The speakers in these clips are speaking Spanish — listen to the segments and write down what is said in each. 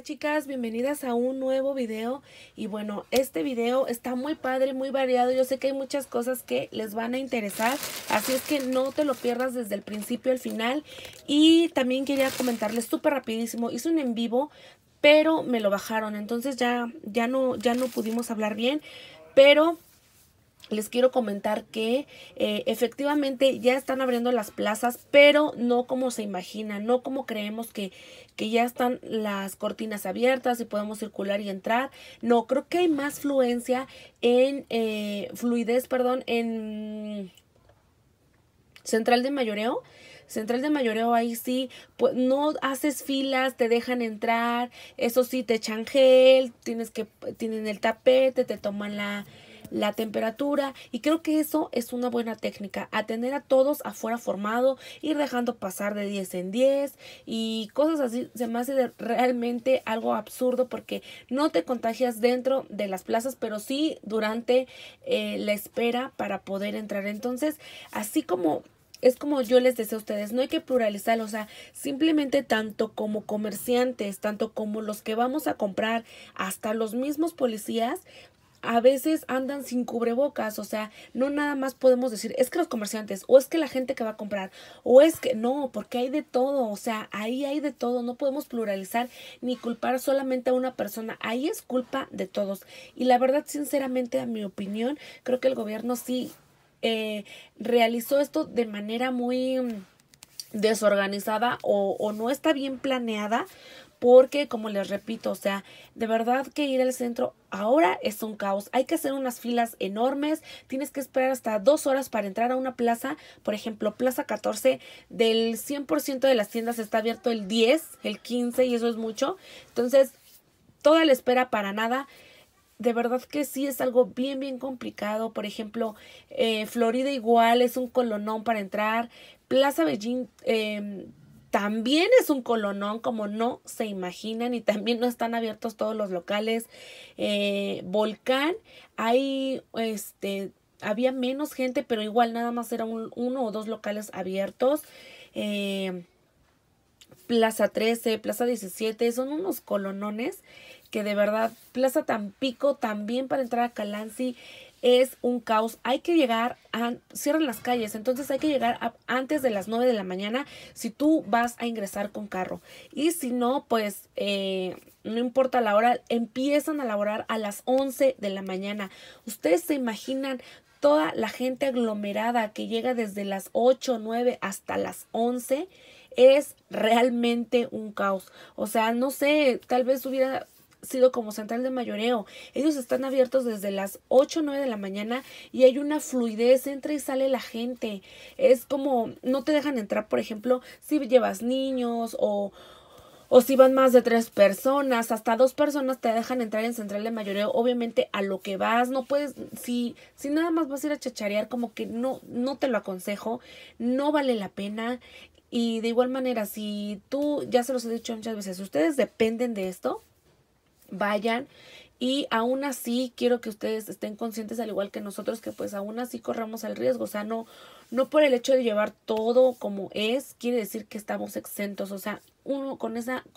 chicas, bienvenidas a un nuevo video. Y bueno, este video está muy padre, muy variado. Yo sé que hay muchas cosas que les van a interesar, así es que no te lo pierdas desde el principio al final. Y también quería comentarles súper rapidísimo, hice un en vivo, pero me lo bajaron, entonces ya no pudimos hablar bien, pero les quiero comentar que efectivamente ya están abriendo las plazas, pero no como se imagina, no como creemos que ya están las cortinas abiertas y podemos circular y entrar. No, creo que hay más fluidez, perdón, en Central de Mayoreo. Central de Mayoreo, ahí sí, pues no haces filas, te dejan entrar, eso sí, te echan gel, tienen el tapete, te toman la temperatura, y creo que eso es una buena técnica, a tener a todos afuera formado, ir dejando pasar de 10 en 10 y cosas así. Se me hace realmente algo absurdo porque no te contagias dentro de las plazas, pero sí durante la espera para poder entrar. Entonces, así como es como yo les decía a ustedes, no hay que pluralizar, o sea, simplemente tanto como comerciantes, tanto como los que vamos a comprar, hasta los mismos policías, a veces andan sin cubrebocas. O sea, no nada más podemos decir, es que los comerciantes, o es que la gente que va a comprar, o es que no, porque hay de todo. O sea, ahí hay de todo, no podemos pluralizar ni culpar solamente a una persona, ahí es culpa de todos. Y la verdad, sinceramente, a mi opinión, creo que el gobierno sí realizó esto de manera muy desorganizada, o no está bien planeada, porque como les repito, o sea, de verdad que ir al centro ahora es un caos. Hay que hacer unas filas enormes, tienes que esperar hasta 2 horas para entrar a una plaza. Por ejemplo, Plaza 14, del 100% de las tiendas está abierto el 10, el 15, y eso es mucho. Entonces, toda la espera para nada. De verdad que sí es algo bien complicado. Por ejemplo, Florida igual es un colonón para entrar. Plaza Beijing también es un colonón, como no se imaginan, y también no están abiertos todos los locales. Volcán, hay había menos gente, pero igual nada más era uno o dos locales abiertos. Plaza 13, Plaza 17, son unos colonones que de verdad. Plaza Tampico también, para entrar a Calanci es un caos. Hay que llegar, cierran las calles, entonces hay que llegar antes de las 9 de la mañana si tú vas a ingresar con carro. Y si no, pues no importa la hora, empiezan a laborar a las 11 de la mañana. Ustedes se imaginan toda la gente aglomerada que llega desde las 8, 9 hasta las 11. Es realmente un caos. O sea, no sé, tal vez hubiera sido como Central de Mayoreo. Ellos están abiertos desde las 8 o 9 de la mañana y hay una fluidez, entra y sale la gente. Es como, no te dejan entrar, por ejemplo, si llevas niños, o si van más de 3 personas, hasta 2 personas te dejan entrar en Central de Mayoreo. Obviamente a lo que vas, no puedes, si nada más vas a ir a chacharear, como que no te lo aconsejo, no vale la pena. Y de igual manera, si tú, ya se los he dicho muchas veces, ustedes dependen de esto, vayan. Y aún así quiero que ustedes estén conscientes, al igual que nosotros, que pues aún así corramos el riesgo. O sea, no por el hecho de llevar todo como es, quiere decir que estamos exentos. O sea, uno con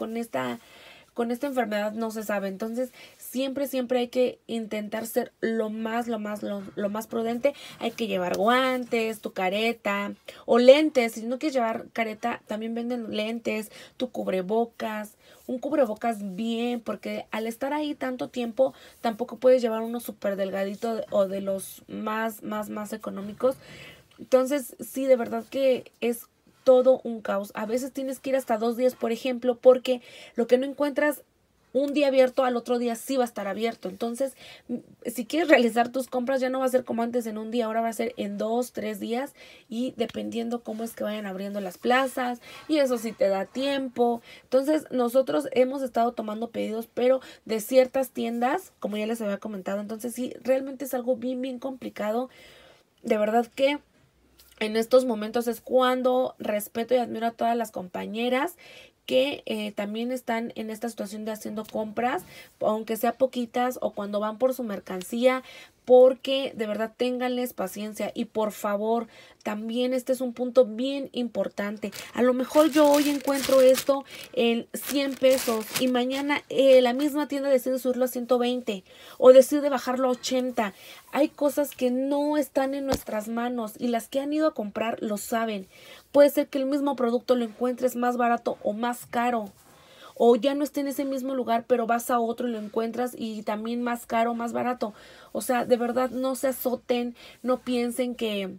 esta enfermedad no se sabe. Entonces, siempre hay que intentar ser lo más prudente. Hay que llevar guantes, tu careta o lentes. Si no quieres llevar careta, también venden lentes, tu cubrebocas, un cubrebocas bien, porque al estar ahí tanto tiempo, tampoco puedes llevar uno súper delgadito o de los más económicos. Entonces, sí, de verdad que es todo un caos. A veces tienes que ir hasta 2 días, por ejemplo, porque lo que no encuentras un día abierto, al otro día sí va a estar abierto. Entonces, si quieres realizar tus compras, ya no va a ser como antes en un día, ahora va a ser en 2, 3 días, y dependiendo cómo es que vayan abriendo las plazas, y eso sí te da tiempo. Entonces, nosotros hemos estado tomando pedidos, pero de ciertas tiendas, como ya les había comentado. Entonces, sí, realmente es algo bien complicado. De verdad que en estos momentos es cuando respeto y admiro a todas las compañeras que también están en esta situación de haciendo compras, aunque sea poquitas, o cuando van por su mercancía, porque de verdad ténganles paciencia. Y por favor, también este es un punto bien importante. A lo mejor yo hoy encuentro esto en 100 pesos y mañana la misma tienda decide subirlo a 120 o decide bajarlo a 80. Hay cosas que no están en nuestras manos y las que han ido a comprar lo saben. Puede ser que el mismo producto lo encuentres más barato o más caro. O ya no esté en ese mismo lugar, pero vas a otro y lo encuentras y también más caro, más barato. O sea, de verdad no se azoten, no piensen que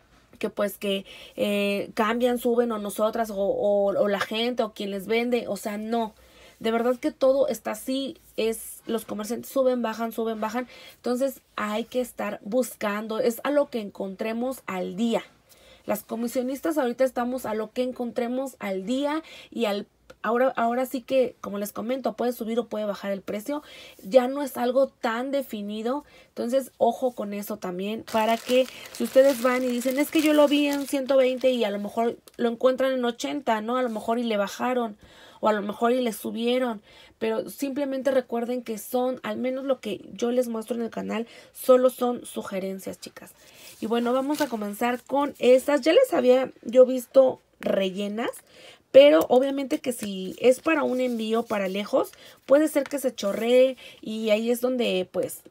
cambian, suben o nosotras o la gente o quien les vende. O sea, no. De verdad que todo está así, los comerciantes suben, bajan. Entonces hay que estar buscando, es a lo que encontremos al día. Las comisionistas ahorita estamos a lo que encontremos al día y ahora sí que, como les comento, puede subir o puede bajar el precio. Ya no es algo tan definido. Entonces, ojo con eso también. Para que si ustedes van y dicen, es que yo lo vi en 120 y a lo mejor lo encuentran en 80, ¿no? A lo mejor y le bajaron. O a lo mejor y le subieron. Pero simplemente recuerden que son, al menos lo que yo les muestro en el canal, solo son sugerencias, chicas. Y bueno, vamos a comenzar con estas. Ya les había yo visto rellenas. Pero obviamente que si es para un envío para lejos, puede ser que se chorree y ahí es donde pues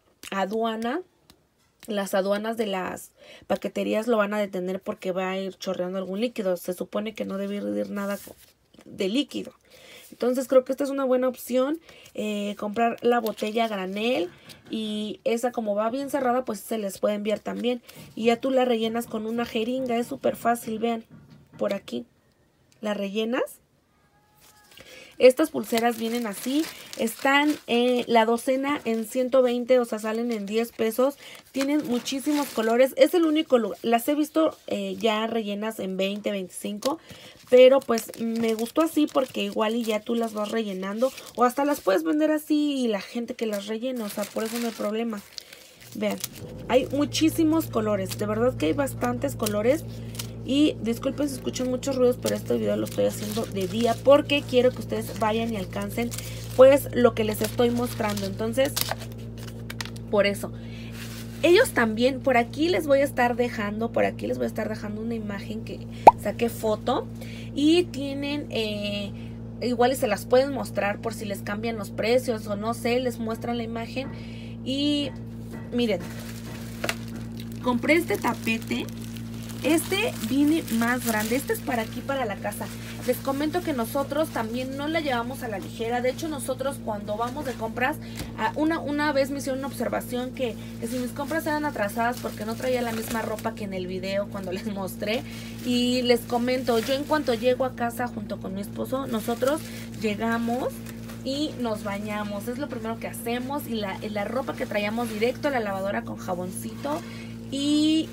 las aduanas de las paqueterías lo van a detener porque va a ir chorreando algún líquido. Se supone que no debe ir nada de líquido. Entonces creo que esta es una buena opción, comprar la botella a granel y esa como va bien cerrada pues se les puede enviar también. Y ya tú la rellenas con una jeringa, es súper fácil, vean, por aquí. Las rellenas. Estas pulseras vienen así. Están la docena en 120, o sea, salen en 10 pesos. Tienen muchísimos colores. Es el único lugar. Las he visto ya rellenas en 20, 25. Pero pues me gustó así porque igual y ya tú las vas rellenando. O hasta las puedes vender así y la gente que las rellena. O sea, por eso no hay problema. Vean, hay muchísimos colores. De verdad que hay bastantes colores. Y disculpen si escuchan muchos ruidos, pero este video lo estoy haciendo de día porque quiero que ustedes vayan y alcancen pues lo que les estoy mostrando. Entonces, por eso. Ellos también, por aquí les voy a estar dejando, una imagen que saqué foto. Y tienen, igual y se las pueden mostrar por si les cambian los precios o no sé, les muestran la imagen. Y miren, compré este tapete. Este viene más grande, este es para aquí, para la casa. Les comento que nosotros también no la llevamos a la ligera. De hecho, nosotros cuando vamos de compras, una vez me hicieron una observación que si mis compras eran atrasadas porque no traía la misma ropa que en el video cuando les mostré. Y les comento, yo en cuanto llego a casa junto con mi esposo, nosotros llegamos y nos bañamos. Es lo primero que hacemos y la ropa que traíamos directo a la lavadora con jaboncito y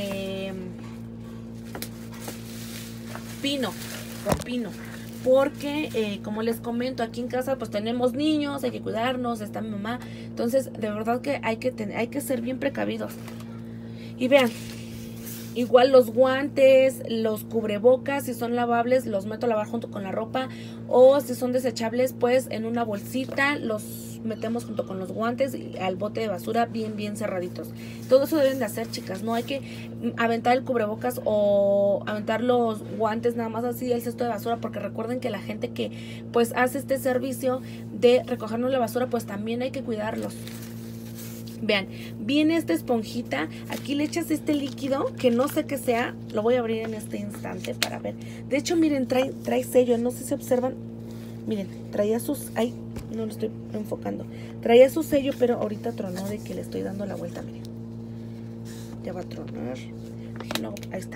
con pino, porque como les comento, aquí en casa pues tenemos niños, hay que cuidarnos, está mi mamá, entonces de verdad que hay que ser bien precavidos. Y vean, igual los guantes, los cubrebocas, si son lavables los meto a lavar junto con la ropa, o si son desechables pues en una bolsita los metemos junto con los guantes y al bote de basura bien cerraditos. Todo eso deben de hacer, chicas. No hay que aventar el cubrebocas o aventar los guantes nada más así al cesto de basura, porque recuerden que la gente que pues hace este servicio de recogernos la basura pues también hay que cuidarlos. Vean, viene esta esponjita, aquí le echas este líquido que no sé qué sea, lo voy a abrir en este instante para ver. De hecho, miren, trae sello, no sé si observan. Miren, traía sus... Ay, no lo estoy enfocando. Traía su sello, pero ahorita tronó de que le estoy dando la vuelta, miren. Ya va a tronar. No, ahí está.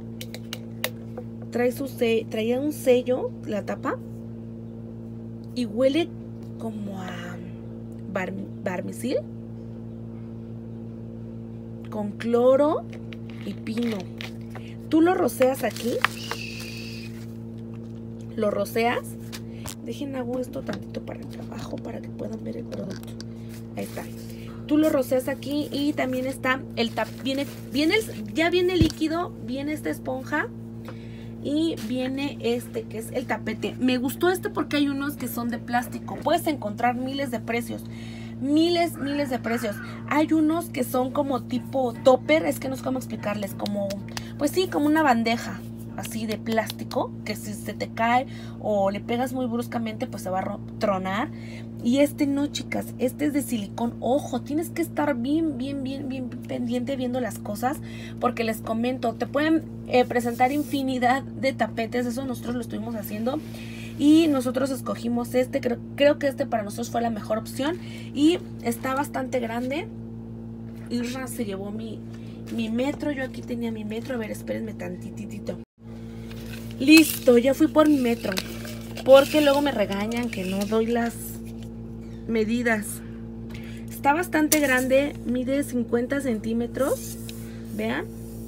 Traía un sello, la tapa. Y huele como a barmisil. Con cloro y pino. Tú lo roceas aquí. Lo roceas. Dejen hago esto tantito para acá abajo para que puedan ver el producto. Ahí está. Tú lo roceas aquí y también está el ya viene el líquido, viene esta esponja y viene este que es el tapete. Me gustó este porque hay unos que son de plástico. Puedes encontrar miles de precios, miles de precios. Hay unos que son como tipo topper, es que no sé cómo explicarles, como, pues sí, como una bandeja así de plástico, que si se te cae o le pegas muy bruscamente, pues se va a tronar. Y este no, chicas, este es de silicón. Ojo, tienes que estar bien pendiente viendo las cosas, porque les comento, te pueden presentar infinidad de tapetes. Eso nosotros lo estuvimos haciendo y nosotros escogimos este. Creo que este para nosotros fue la mejor opción y está bastante grande. Irra se llevó mi metro, yo aquí tenía mi metro. A ver, espérenme tantitito. Listo, ya fui por mi metro, porque luego me regañan que no doy las medidas. Está bastante grande, mide 50 centímetros, vean,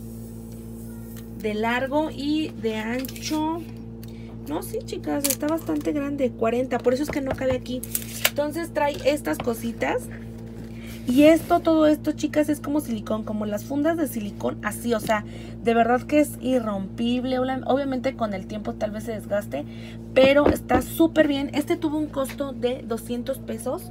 de largo y de ancho. No, sí, chicas, está bastante grande, 40, por eso es que no cabe aquí. Entonces trae estas cositas. Y todo esto, chicas, es como silicón, como las fundas de silicón, así, o sea, de verdad que es irrompible. Obviamente con el tiempo tal vez se desgaste, pero está súper bien. Este tuvo un costo de 200 pesos.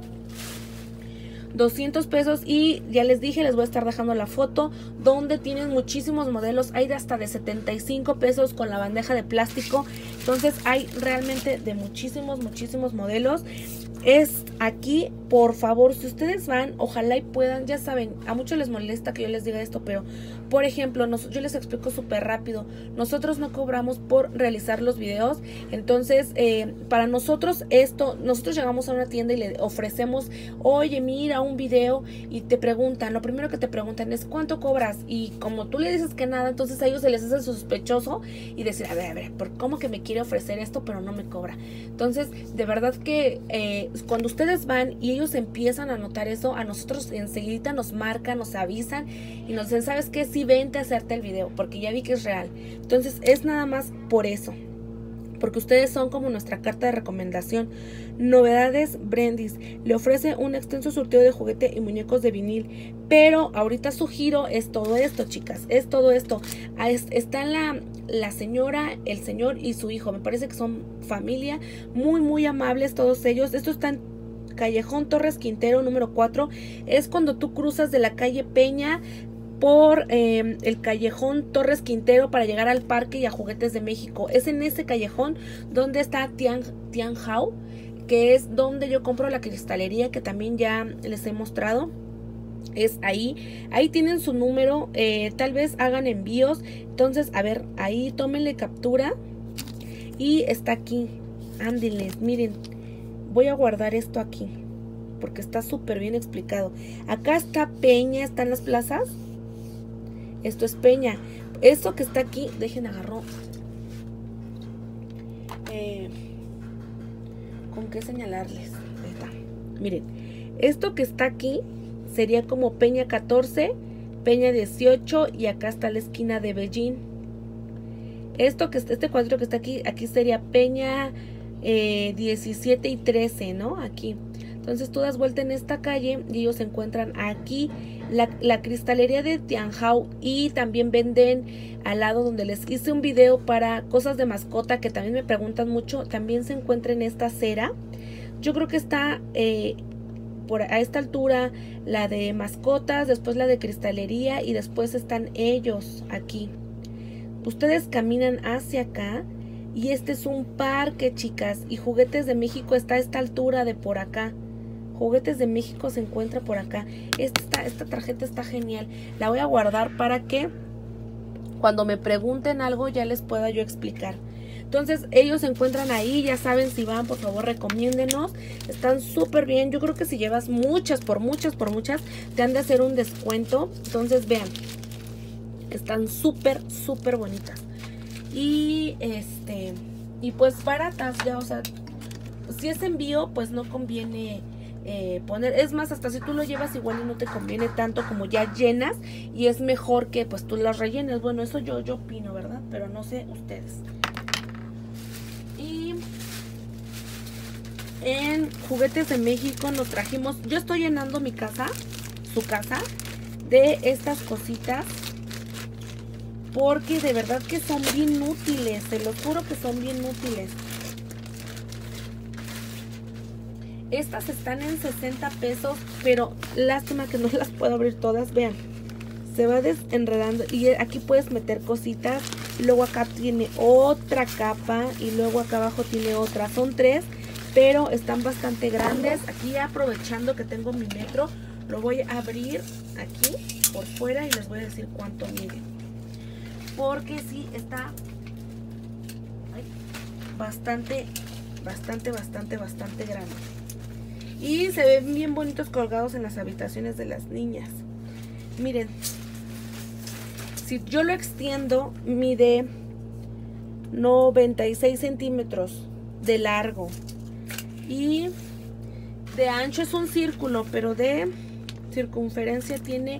200 pesos y ya les dije, les voy a estar dejando la foto donde tienen muchísimos modelos. Hay de hasta de 75 pesos con la bandeja de plástico. Entonces hay realmente de muchísimos modelos. Es aquí, por favor, si ustedes van, ojalá y puedan, ya saben, a muchos les molesta que yo les diga esto, pero por ejemplo, yo les explico súper rápido. Nosotros no cobramos por realizar los videos. Entonces, para nosotros nosotros llegamos a una tienda y le ofrecemos, oye, mira un video, y te preguntan, lo primero que te preguntan es ¿cuánto cobras? Y como tú le dices que nada, entonces a ellos se les hace sospechoso y decir, a ver, ¿cómo que me quiere ofrecer esto pero no me cobra? Entonces, de verdad que cuando ustedes van y ellos empiezan a notar eso, a nosotros enseguida nos marcan, nos avisan y nos dicen, ¿sabes qué? Sí, vente a hacerte el video, porque ya vi que es real. Entonces es nada más por eso, porque ustedes son como nuestra carta de recomendación. Novedades Brendis le ofrece un extenso surtido de juguete y muñecos de vinil, pero ahorita su giro es todo esto, chicas, es todo esto. Están la señora, el señor y su hijo, me parece que son familia, muy amables todos ellos. Esto está en Callejón Torres Quintero número 4, es cuando tú cruzas de la calle Peña por el Callejón Torres Quintero para llegar al parque y a Juguetes de México. Es en ese callejón donde está Tianhao, que es donde yo compro la cristalería, que también ya les he mostrado. Es ahí tienen su número, tal vez hagan envíos. Entonces, a ver, ahí tómenle captura y está aquí. Ándenles, miren, voy a guardar esto aquí porque está súper bien explicado. Acá está Peña, están las plazas. Esto es Peña. Esto que está aquí, dejen agarro. ¿Con qué señalarles? Ahí está. Miren, esto que está aquí sería como Peña 14, Peña 18 y acá está la esquina de Beijing. Este cuadro que está aquí sería Peña 17 y 13, ¿no? Aquí. Entonces tú das vuelta en esta calle y ellos se encuentran aquí la cristalería de Tianhao, y también venden al lado donde les hice un video para cosas de mascota que también me preguntan mucho. También se encuentra en esta acera. Yo creo que está a esta altura la de mascotas, después la de cristalería y después están ellos aquí. Ustedes caminan hacia acá y este es un parque, chicas, y Juguetes de México está a esta altura de por acá. Juguetes de México se encuentra por acá. Esta tarjeta está genial. La voy a guardar para que cuando me pregunten algo ya les pueda yo explicar. Entonces ellos se encuentran ahí, ya saben, si van, por favor recomiéndenos. Están súper bien. Yo creo que si llevas muchas, te han de hacer un descuento. Entonces vean, están súper bonitas. Y pues baratas ya, o sea, si es envío, pues no conviene poner, es más, hasta si tú lo llevas igual y no te conviene tanto como ya llenas, y es mejor que pues tú las rellenes. Bueno, eso yo opino, ¿verdad? Pero no sé ustedes. Y en Juguetes de México nos trajimos, yo estoy llenando su casa de estas cositas, porque de verdad que son bien útiles, se los juro que son bien útiles. Estas están en 60 pesos, pero lástima que no las puedo abrir todas. Vean, se va desenredando y aquí puedes meter cositas. Luego acá tiene otra capa y luego acá abajo tiene otra. Son 3, pero están bastante grandes. Aquí aprovechando que tengo mi metro, lo voy a abrir aquí por fuera y les voy a decir cuánto mide. Porque sí está bastante grande. Y se ven bien bonitos colgados en las habitaciones de las niñas. Miren, si yo lo extiendo, mide 96 centímetros de largo. Y de ancho es un círculo, pero de circunferencia tiene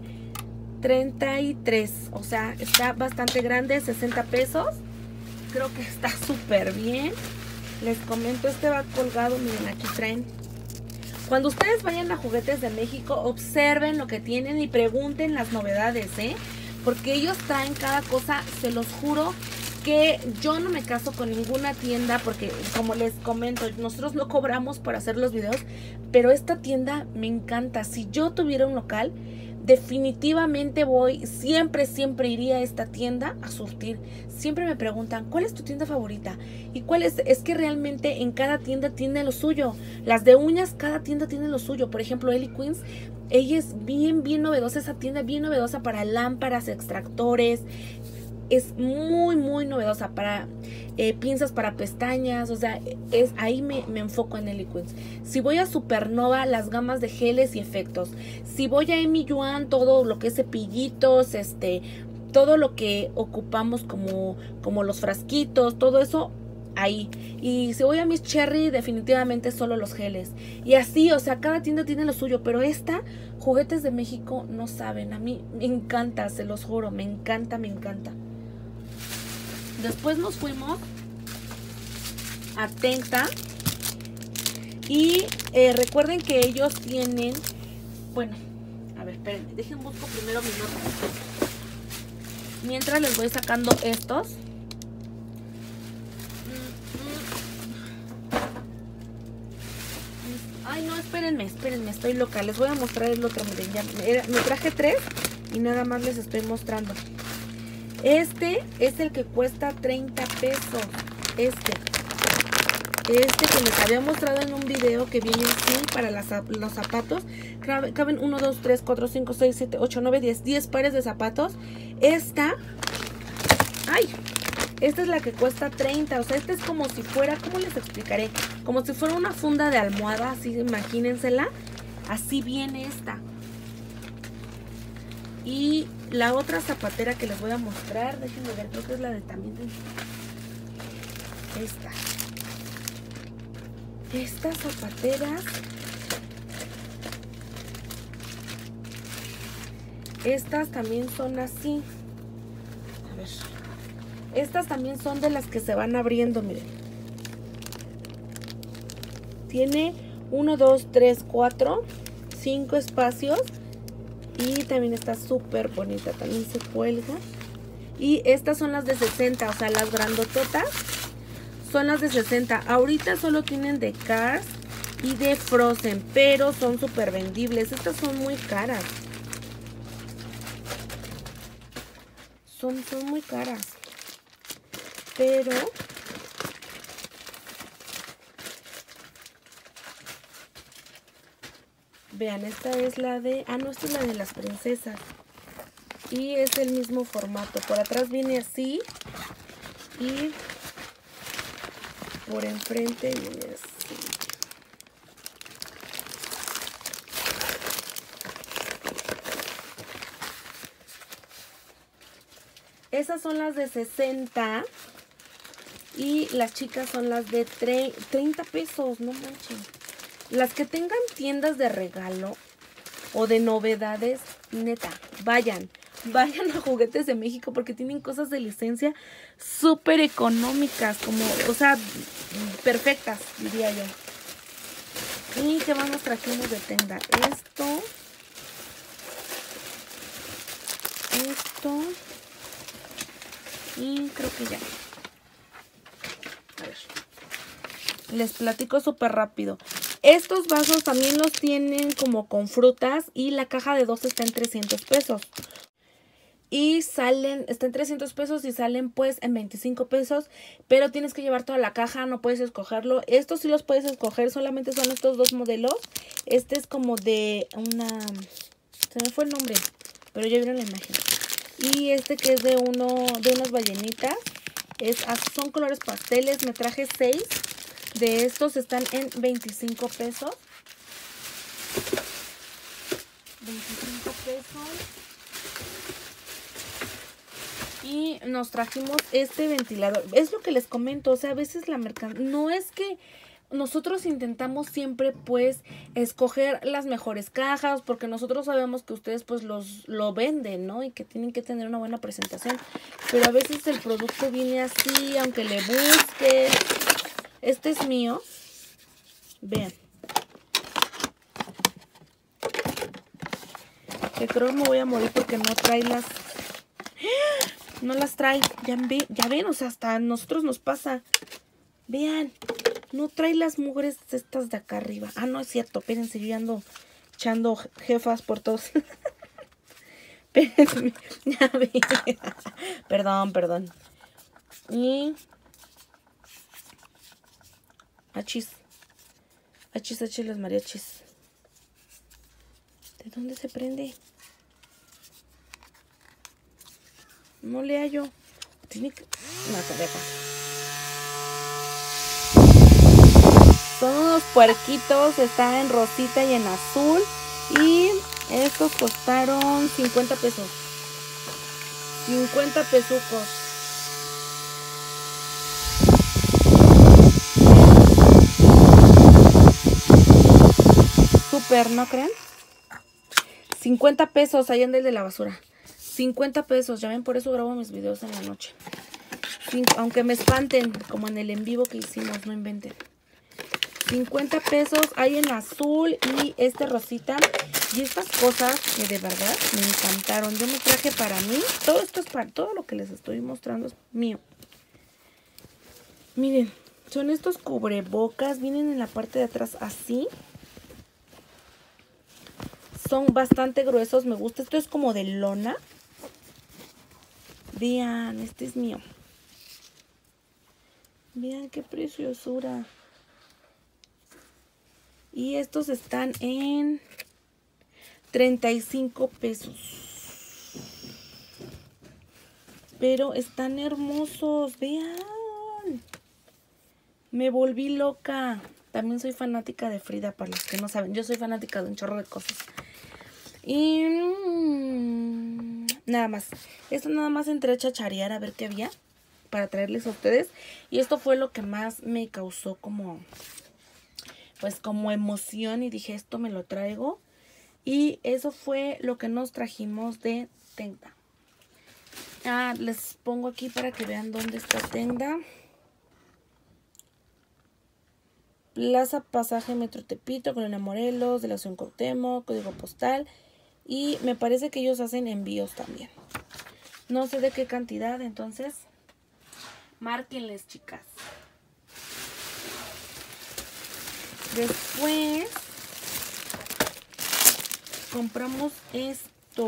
33. O sea, está bastante grande, 60 pesos. Creo que está súper bien. Les comento, este va colgado, miren, aquí traen. Cuando ustedes vayan a Juguetes de México, observen lo que tienen y pregunten las novedades, porque ellos traen cada cosa. Se los juro que yo no me caso con ninguna tienda, porque como les comento, nosotros no cobramos por hacer los videos, pero esta tienda me encanta. Si yo tuviera un local, definitivamente siempre iría a esta tienda a surtir. Siempre me preguntan, ¿cuál es tu tienda favorita? ¿Y cuál es? Es que realmente en cada tienda tiene lo suyo. Las de uñas, cada tienda tiene lo suyo. Por ejemplo, Ellie Queens, ella es bien novedosa, esa tienda bien novedosa para lámparas, extractores. Es muy novedosa para pinzas para pestañas. O sea, ahí me enfoco en Ellie Queens. Si voy a Supernova, las gamas de geles y efectos. Si voy a Emi Yuan, todo lo que es cepillitos, todo lo que ocupamos como los frasquitos, todo eso ahí. Y si voy a Miss Cherry, definitivamente solo los geles. Y así, o sea, cada tienda tiene lo suyo. Pero Juguetes de México, no saben, a mí me encanta, se los juro, me encanta. Después nos fuimos a Tenta. Y recuerden que ellos tienen... Bueno, a ver, espérenme, dejen busco primero mi nota. Mientras les voy sacando estos. Ay, no, espérenme, estoy loca. Les voy a mostrar el otro. Miren, ya me traje 3 y nada más les estoy mostrando. Este es el que cuesta 30 pesos. Este que les había mostrado en un video, que viene así para los zapatos. Caben 1, 2, 3, 4, 5, 6, 7, 8, 9, 10 pares de zapatos. Esta es la que cuesta 30. O sea, esta es como si fuera, ¿cómo les explicaré? Como si fuera una funda de almohada, así, imagínensela. Así viene esta. Y la otra zapatera que les voy a mostrar, déjenme ver, creo que es la de también de estas zapateras. Estas también son así. A ver. Estas también son de las que se van abriendo, miren. Tiene 1, 2, 3, 4, 5 espacios. Y también está súper bonita, también se cuelga. Y estas son las de 60, o sea, las grandototas son las de 60. Ahorita solo tienen de Cars y de Frozen, pero son súper vendibles. Estas son muy caras. Son muy caras. Pero vean, esta es la de... Ah, no, esta es la de las princesas. Y es el mismo formato. Por atrás viene así. Y por enfrente viene así. Esas son las de 60. Y las chicas son las de 30 pesos. No manchen. Las que tengan tiendas de regalo o de novedades, neta, vayan a Juguetes de México, porque tienen cosas de licencia súper económicas, como, o sea, perfectas, diría yo. ¿Y qué más nos trajimos de tienda? Esto. Y creo que ya. A ver. Les platico súper rápido. Estos vasos también los tienen como con frutas y la caja de 2 está en 300 pesos. Y salen, está en 300 pesos y salen pues en 25 pesos. Pero tienes que llevar toda la caja, no puedes escogerlo. Estos sí los puedes escoger, solamente son estos dos modelos. Este es como de una... Se me fue el nombre, pero ya vieron la imagen. Y este que es de unas ballenitas. Son colores pasteles, me traje 6. De estos están en 25 pesos. 25 pesos. Y nos trajimos este ventilador. Es lo que les comento, o sea, a veces la mercancía... No es que nosotros intentamos siempre pues escoger las mejores cajas, porque nosotros sabemos que ustedes pues lo venden, ¿no? Y que tienen que tener una buena presentación. Pero a veces el producto viene así, aunque le busques. Este es mío. Vean. Que creo que me voy a morir porque no trae las... No las trae, ya ven, o sea, hasta a nosotros nos pasa. Vean, no trae las mugres estas de acá arriba. Ah, no es cierto, espérense, yo ya ando echando jefas por todos. Espérense, ya ven. Perdón. Y... Achis los mariachis. ¿De dónde se prende? No le hallo. Tiene que... No, te deja. Son unos puerquitos. Está en rosita y en azul. Y estos costaron 50 pesos. 50 pesucos. Súper, ¿no creen? 50 pesos. Ahí anda el de la basura. 50 pesos, ya ven, por eso grabo mis videos en la noche. Aunque me espanten, como en el en vivo que hicimos, no inventen. 50 pesos, hay en azul y este rosita. Y estas cosas que de verdad me encantaron. Yo me traje para mí. Todo esto es para... Todo lo que les estoy mostrando es mío. Miren, son estos cubrebocas. Vienen en la parte de atrás así. Son bastante gruesos, me gusta. Esto es como de lona. Vean, este es mío. Vean qué preciosura. Y estos están en 35 pesos. Pero están hermosos, vean. Me volví loca. También soy fanática de Frida, para los que no saben. Yo soy fanática de un chorro de cosas. Y nada más. Esto nada más entré a chacharear a ver qué había para traerles a ustedes. Y esto fue lo que más me causó como... Pues como emoción. Y dije, esto me lo traigo. Y eso fue lo que nos trajimos de Tenda. Ah, les pongo aquí para que vean dónde está Tenda. Plaza Pasaje Metro Tepito, Colonia Morelos, Delegación Cuauhtémoc, código postal. Y me parece que ellos hacen envíos también. No sé de qué cantidad, entonces márquenles, chicas. Después compramos esto.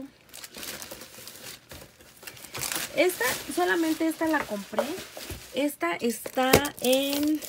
Solamente esta la compré. Esta está en...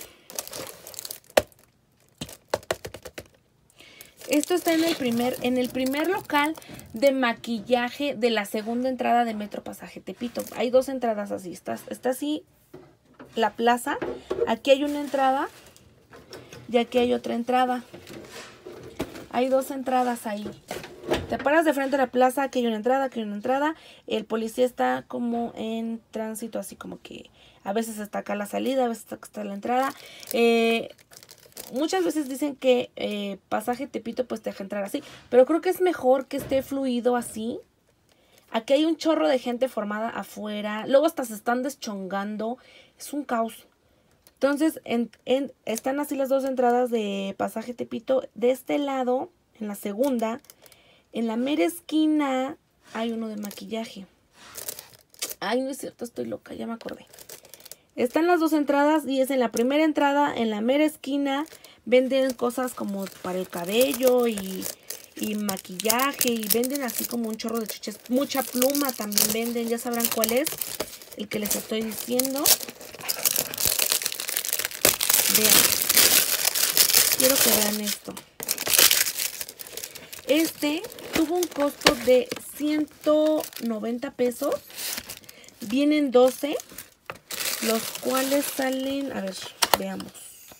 Esto está en el primer local de maquillaje de la segunda entrada de Metro Pasaje Tepito. Hay dos entradas así. Está así la plaza. Aquí hay una entrada y aquí hay otra entrada. Hay dos entradas ahí. Te paras de frente a la plaza, aquí hay una entrada, aquí hay una entrada. El policía está como en tránsito, así como que a veces está acá la salida, a veces está acá la entrada. Muchas veces dicen que Pasaje Tepito pues te deja entrar así. Pero creo que es mejor que esté fluido así. Aquí hay un chorro de gente formada afuera. Luego hasta se están deschongando. Es un caos. Entonces están así las dos entradas de Pasaje Tepito. De este lado, en la segunda, en la mera esquina hay uno de maquillaje. Ay, no es cierto, estoy loca, ya me acordé. Están las dos entradas y es en la primera entrada, en la mera esquina, Venden cosas como para el cabello y maquillaje, y venden así como un chorro de chuches. Mucha pluma también venden, ya sabrán cuál es el que les estoy diciendo. Vean, quiero que vean esto. Este tuvo un costo de 190 pesos. Vienen 12, los cuales salen, a ver, veamos.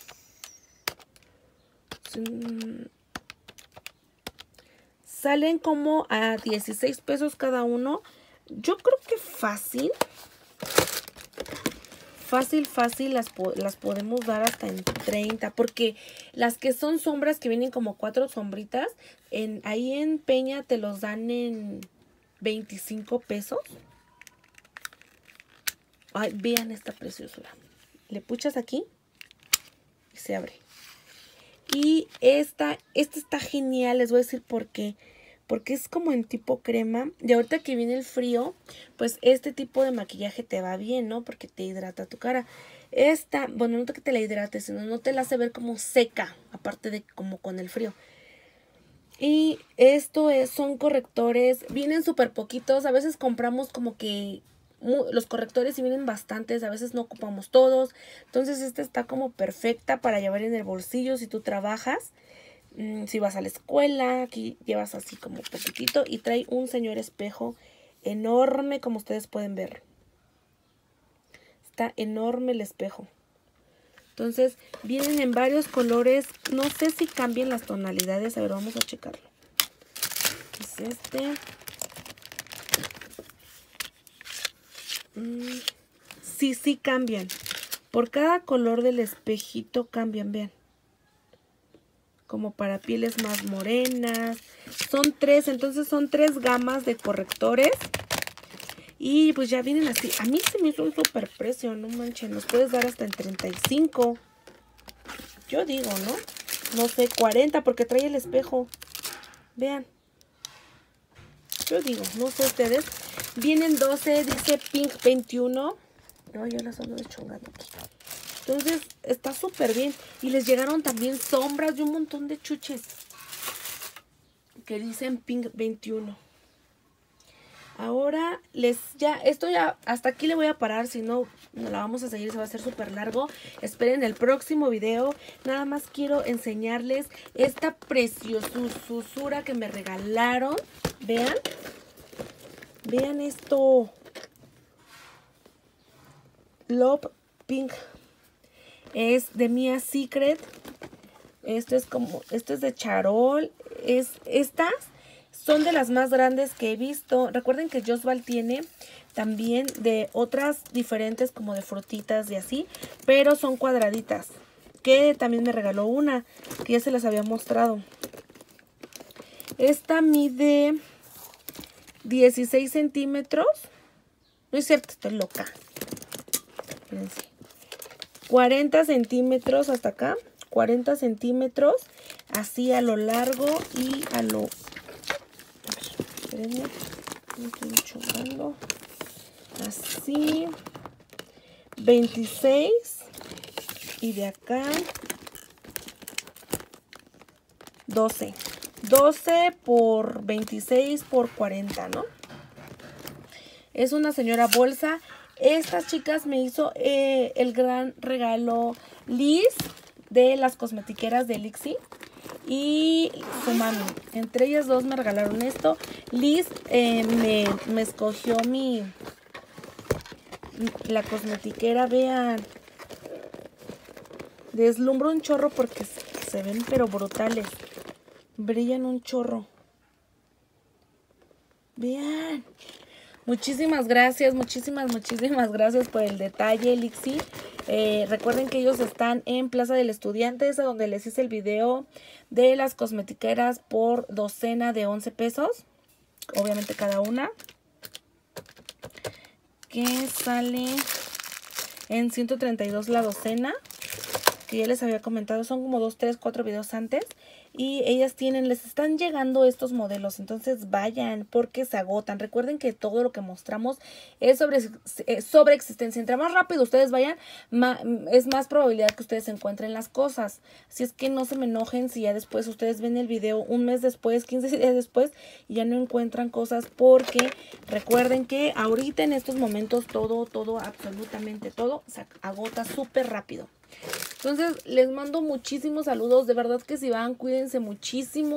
Salen como a 16 pesos cada uno. Yo creo que fácil las podemos dar hasta en 30. Porque las que son sombras, que vienen como 4 sombritas, ahí en Peña te los dan en 25 pesos. Ay, vean esta preciosura. Le puchas aquí y se abre. Y esta está genial, les voy a decir por qué. Porque es como en tipo crema. Y ahorita que viene el frío, pues este tipo de maquillaje te va bien, ¿no? Porque te hidrata tu cara. Esta, bueno, no que te la hidrate, sino no te la hace ver como seca, aparte de como con el frío. Y son correctores, vienen súper poquitos. A veces compramos como que los correctores y vienen bastantes, a veces no ocupamos todos. Entonces esta está como perfecta para llevar en el bolsillo si tú trabajas. Si vas a la escuela, aquí llevas así como poquitito. Y trae un señor espejo enorme, como ustedes pueden ver. Está enorme el espejo. Entonces vienen en varios colores. No sé si cambian las tonalidades. A ver, vamos a checarlo. Es este. Sí cambian. Por cada color del espejito cambian, vean. Como para pieles más morenas. Son 3, entonces son 3 gamas de correctores. Y pues ya vienen así. A mí se me hizo un super precio, no manchen. Nos puedes dar hasta en 35. Yo digo, ¿no? No sé, 40 porque trae el espejo. Vean. Yo digo, no sé ustedes. Vienen 12, dice Pink 21. No, yo las ando deschongando aquí. Entonces, está súper bien. Y les llegaron también sombras de un montón de chuches que dicen Pink 21. Ahora, esto ya, hasta aquí le voy a parar. Si no, no la vamos a seguir, se va a hacer súper largo. Esperen el próximo video. Nada más quiero enseñarles esta preciosura que me regalaron. Vean. Vean esto. Love Pink. Es de Mia Secret. Esto es de charol. Estas son de las más grandes que he visto. Recuerden que Josval tiene también de otras diferentes, como de frutitas y así, pero son cuadraditas. Que también me regaló una, que ya se las había mostrado. Esta mide 16 centímetros. No es cierto, estoy loca. Espérense. 40 centímetros hasta acá. 40 centímetros. Así a lo largo y a lo... A ver, espérenme. Me estoy chocando. Así. 26. Y de acá 12. 12 por 26 por 40, ¿no? Es una señora bolsa. Estas chicas me hizo el gran regalo Liz de las cosmetiqueras de Elixir y su mami. Entre ellas dos me regalaron esto. Liz me escogió la cosmetiquera. Vean. Deslumbro un chorro porque se ven pero brutales. Brillan un chorro. Vean. Muchísimas gracias gracias por el detalle, Elixir. Recuerden que ellos están en Plaza del Estudiante, es a donde les hice el video de las cosmetiqueras por docena de 11 pesos. Obviamente cada una. Que sale en 132 la docena. Que ya les había comentado, son como 2, 3, 4 videos antes. y ellas les están llegando estos modelos, entonces vayan porque se agotan. Recuerden que todo lo que mostramos es sobre existencia. Entre más rápido ustedes vayan, es más probabilidad que ustedes encuentren las cosas. Así es que no se me enojen si ya después ustedes ven el video un mes después, 15 días después y ya no encuentran cosas, porque recuerden que ahorita en estos momentos todo, absolutamente todo se agota súper rápido. Entonces, les mando muchísimos saludos. De verdad que si van, cuídense muchísimo.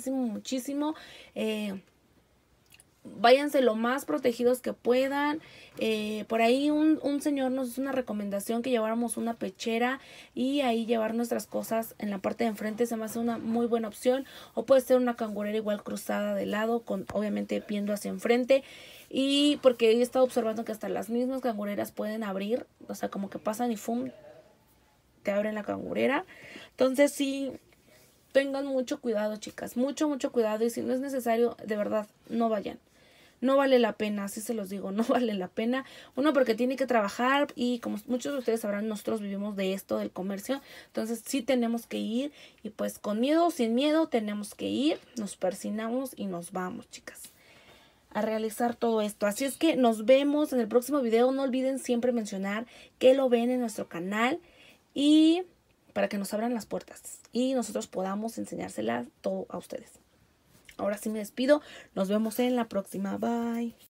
Váyanse lo más protegidos que puedan. Por ahí un señor nos hizo una recomendación que lleváramos una pechera y ahí llevar nuestras cosas en la parte de enfrente. Se me hace una muy buena opción. O puede ser una cangurera igual cruzada de lado, con obviamente viendo hacia enfrente. Y porque he estado observando que hasta las mismas cangureras pueden abrir. O sea, como que pasan y ¡fum! Te abren la cangurera. Entonces sí, tengan mucho cuidado, chicas, mucho cuidado, y si no es necesario, de verdad, no vayan. No vale la pena, así se los digo, no vale la pena. Uno, porque tiene que trabajar y como muchos de ustedes sabrán, nosotros vivimos de esto, del comercio. Entonces sí tenemos que ir y pues con miedo o sin miedo tenemos que ir. Nos persinamos y nos vamos, chicas, a realizar todo esto. Así es que nos vemos en el próximo video. No olviden siempre mencionar que lo ven en nuestro canal y para que nos abran las puertas y nosotros podamos enseñárselas todo a ustedes. Ahora sí me despido. Nos vemos en la próxima. Bye.